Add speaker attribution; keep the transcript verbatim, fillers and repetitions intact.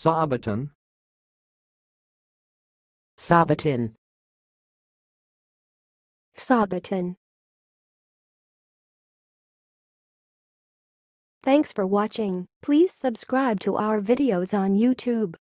Speaker 1: Sabaton.
Speaker 2: Sabaton.
Speaker 3: Sabaton. Thanks for watching. Please subscribe to our videos on YouTube.